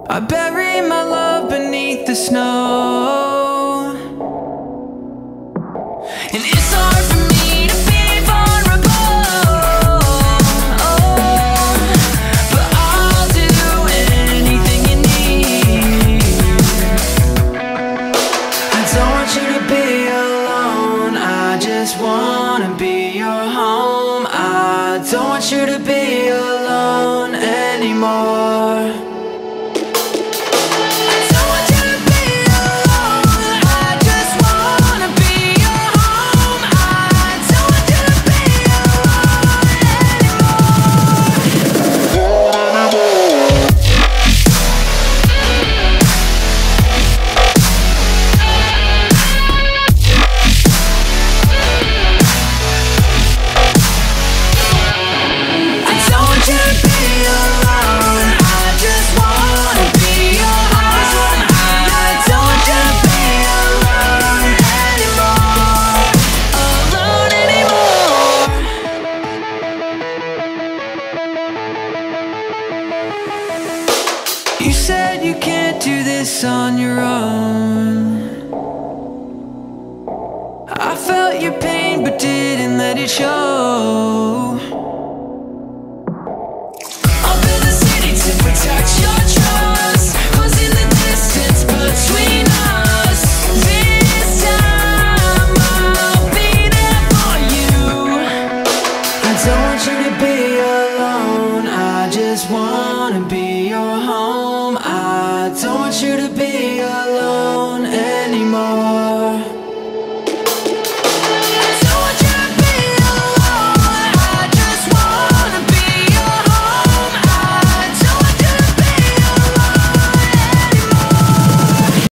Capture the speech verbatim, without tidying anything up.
I bury my love beneath the snow, and it's hard for me to be vulnerable, but I'll do anything you need. I don't want you to be alone, I just wanna be your home. I don't want you to be alone anymore. You said you can't do this on your own. I felt your pain but didn't let it show. I'll build a city to protect your trust, closing the distance between us. This time I'll be there for you. I don't want you to be alone, I just wanna be your home. I don't want you to be